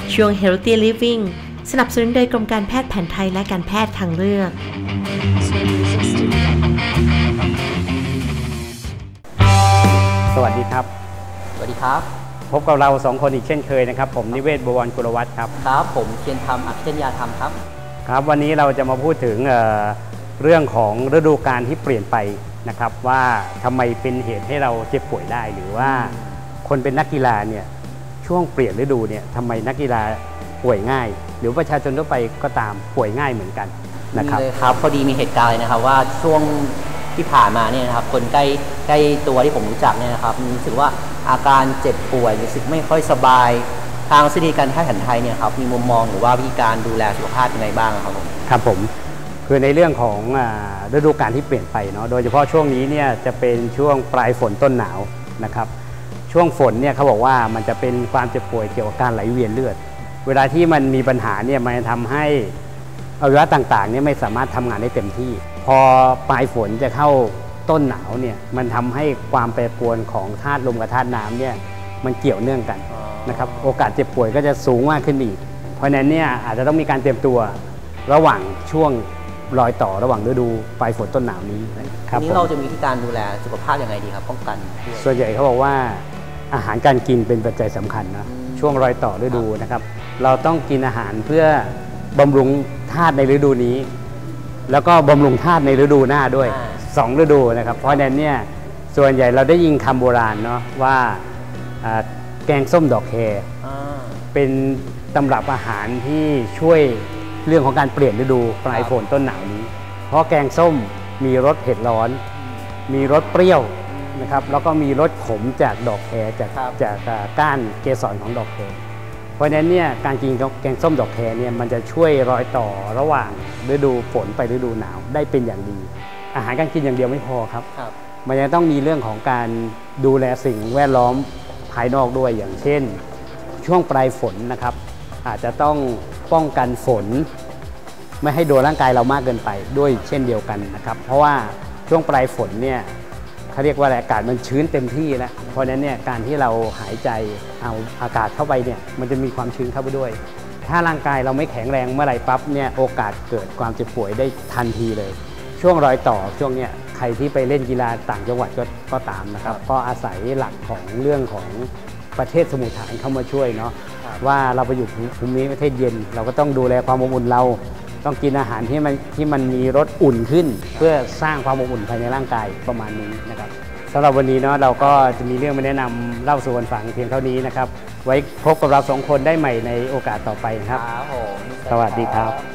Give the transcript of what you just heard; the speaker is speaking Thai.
ช่วง Healthy Living สนับสนุนโดยกรมการแพทย์แผนไทยและการแพทย์ทางเลือกสวัสดีครับสวัสดีครับพบกับเรา2คนอีกเช่นเคยนะครับผมนิเวศ บวรกุลวัฒน์ครับครับผมเทียนธรรมอัจฉริยธรรมครับครับวันนี้เราจะมาพูดถึงเรื่องของฤดูกาลที่เปลี่ยนไปนะครับว่าทำไมเป็นเหตุให้เราเจ็บป่วยได้หรือว่าคนเป็นนักกีฬาเนี่ยช่วงเปลี่ยนฤดูเนี่ยทำไมนักกีฬาป่วยง่ายหรือประชาชนทั่วไปก็ตามป่วยง่ายเหมือนกันนะครับเลยครับพอดีมีเหตุการณ์เลยนะครับว่าช่วงที่ผ่านมาเนี่ยนะครับคนใกล้ตัวที่ผมรู้จักเนี่ยนะครับรู้สึกว่าอาการเจ็บป่วยรู้สึกไม่ค่อยสบายทางสถาบันการแพทย์แผนไทยเนี่ยครับมีมุมมองหรือว่าวิธีการดูแลสุขภาพยังไงบ้างครับผมครับผมคือในเรื่องของฤดูกาลที่เปลี่ยนไปเนาะโดยเฉพาะช่วงนี้เนี่ยจะเป็นช่วงปลายฝนต้นหนาวนะครับช่วงฝนเนี่ยเขาบอกว่ามันจะเป็นความเจ็บป่วยเกี่ยวกับการไหลเวียนเลือดเวลาที่มันมีปัญหาเนี่ยมันทำให้อวัยวะต่างๆเนี่ยไม่สามารถทำงานได้เต็มที่พอปลายฝนจะเข้าต้นหนาวเนี่ยมันทำให้ความแปรปรวนของธาตุลมกับธาตุน้ำเนี่ยมันเกี่ยวเนื่องกันนะครับโอกาสเจ็บป่วยก็จะสูงมากขึ้นอีกเพราะฉะนั้นเนี่ยอาจจะต้องมีการเตรียมตัวระหว่างช่วงรอยต่อระหว่างฤดูปลายฝนต้นหนาวนี้ครับนี้เราจะมีวิธีการดูแลสุขภาพยังไงดีครับป้องกันส่วนใหญ่เขาบอกว่าอาหารการกินเป็นปัจจัยสำคัญนะช่วงรอยต่อฤดูนะครับเราต้องกินอาหารเพื่อบำรุงธาตุในฤดูนี้แล้วก็บำรุงธาตุในฤดูหน้าด้วย2ฤดูนะครับเพราะฉะนั้นเนี่ยส่วนใหญ่เราได้ยินคำโบราณเนาะว่าแกงส้มดอกแคเป็นตำรับอาหารที่ช่วยเรื่องของการเปลี่ยนฤดูปลายฝนต้นหนาวนี้เพราะแกงส้มมีรสเผ็ดร้อนมีรสเปรี้ยวนะครับแล้วก็มีรสขมจากดอกแคจากก้านเกสรของดอกแคเพราะฉะนั้นเนี่ยการกินแกงส้มดอกแคเนี่ยมันจะช่วยรอยต่อระหว่างฤดูฝนไปฤดูหนาวได้เป็นอย่างดีอาหารการกินอย่างเดียวไม่พอครับมันยังต้องมีเรื่องของการดูแลสิ่งแวดล้อมภายนอกด้วยอย่างเช่นช่วงปลายฝนนะครับอาจจะต้องป้องกันฝนไม่ให้โดนร่างกายเรามากเกินไปด้วยเช่นเดียวกันนะครับเพราะว่าช่วงปลายฝนเนี่ยเขาเรียกว่าอากาศมันชื้นเต็มที่แล้วเพราะฉะนั้นเนี่ยการที่เราหายใจเอาอากาศเข้าไปเนี่ยมันจะมีความชื้นเข้าไปด้วยถ้าร่างกายเราไม่แข็งแรงเมื่อไหร่ปั๊บเนี่ยโอกาสเกิดความเจ็บป่วยได้ทันทีเลยช่วงรอยต่อช่วงเนี้ยใครที่ไปเล่นกีฬาต่างจังหวัดก็ตามนะครับก็อาศัยหลักของเรื่องของประเทศสมุทรฐานเข้ามาช่วยเนาะว่าเราไปอยู่ภูมิประเทศเย็นเราก็ต้องดูแลความอบอุ่นเราต้องกินอาหารที่มันมีรสอุ่นขึ้นเพื่อสร้างความอบอุ่นภายในร่างกายประมาณนี้นะครับสำหรับวันนี้เนาะเราก็จะมีเรื่องมาแนะนำเล่าสู่กันฟังเพียงเท่านี้นะครับไว้พบกับเรา2คนได้ใหม่ในโอกาสต่อไปครับสวัสดีครับ